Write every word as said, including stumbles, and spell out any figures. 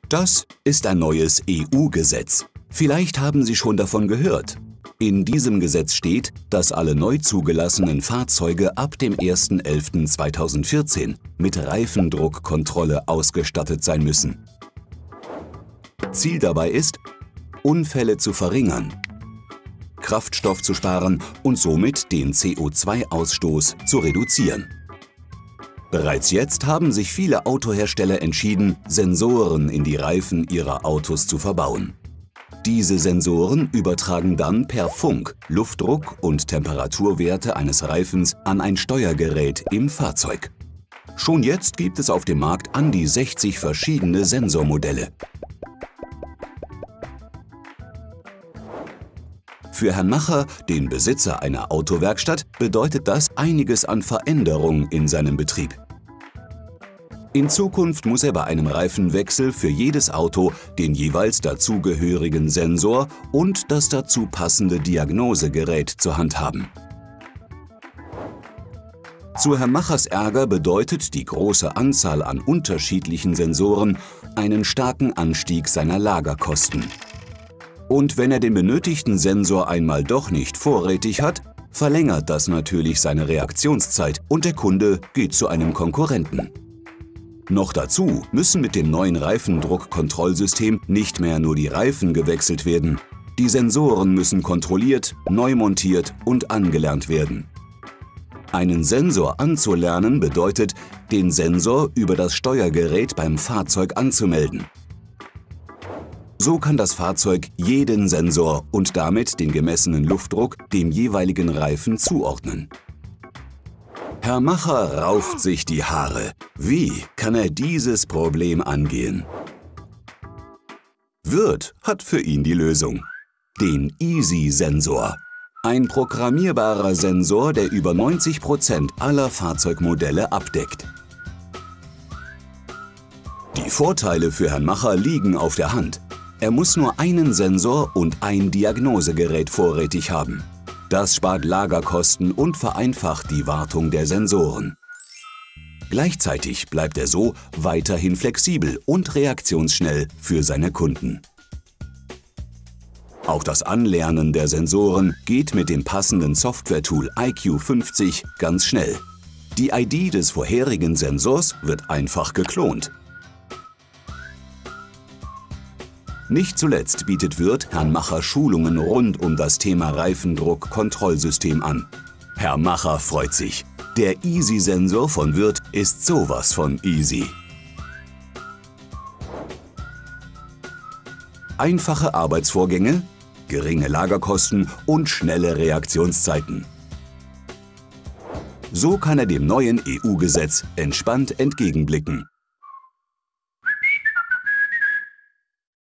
Das ist ein neues E U-Gesetz. Vielleicht haben Sie schon davon gehört. In diesem Gesetz steht, dass alle neu zugelassenen Fahrzeuge ab dem ersten elften zweitausendvierzehn mit Reifendruckkontrolle ausgestattet sein müssen. Ziel dabei ist, Unfälle zu verringern, Kraftstoff zu sparen und somit den C O zwei Ausstoß zu reduzieren. Bereits jetzt haben sich viele Autohersteller entschieden, Sensoren in die Reifen ihrer Autos zu verbauen. Diese Sensoren übertragen dann per Funk Luftdruck und Temperaturwerte eines Reifens an ein Steuergerät im Fahrzeug. Schon jetzt gibt es auf dem Markt an die sechzig verschiedene Sensormodelle. Für Herrn Macher, den Besitzer einer Autowerkstatt, bedeutet das einiges an Veränderung in seinem Betrieb. In Zukunft muss er bei einem Reifenwechsel für jedes Auto den jeweils dazugehörigen Sensor und das dazu passende Diagnosegerät zur Hand haben. Zu Herrn Machers Ärger bedeutet die große Anzahl an unterschiedlichen Sensoren einen starken Anstieg seiner Lagerkosten. Und wenn er den benötigten Sensor einmal doch nicht vorrätig hat, verlängert das natürlich seine Reaktionszeit und der Kunde geht zu einem Konkurrenten. Noch dazu müssen mit dem neuen Reifendruckkontrollsystem nicht mehr nur die Reifen gewechselt werden. Die Sensoren müssen kontrolliert, neu montiert und angelernt werden. Einen Sensor anzulernen bedeutet, den Sensor über das Steuergerät beim Fahrzeug anzumelden. So kann das Fahrzeug jeden Sensor und damit den gemessenen Luftdruck dem jeweiligen Reifen zuordnen. Herr Macher rauft sich die Haare. Wie kann er dieses Problem angehen? Wirth hat für ihn die Lösung. Den Easy-Sensor. Ein programmierbarer Sensor, der über neunzig Prozent aller Fahrzeugmodelle abdeckt. Die Vorteile für Herrn Macher liegen auf der Hand. Er muss nur einen Sensor und ein Diagnosegerät vorrätig haben. Das spart Lagerkosten und vereinfacht die Wartung der Sensoren. Gleichzeitig bleibt er so weiterhin flexibel und reaktionsschnell für seine Kunden. Auch das Anlernen der Sensoren geht mit dem passenden Software-Tool I Q fünfzig ganz schnell. Die I D des vorherigen Sensors wird einfach geklont. Nicht zuletzt bietet Wirth Herrn Macher Schulungen rund um das Thema Reifendruck-Kontrollsystem an. Herr Macher freut sich. Der Easy-Sensor von Wirth ist sowas von easy. Einfache Arbeitsvorgänge, geringe Lagerkosten und schnelle Reaktionszeiten. So kann er dem neuen E U-Gesetz entspannt entgegenblicken.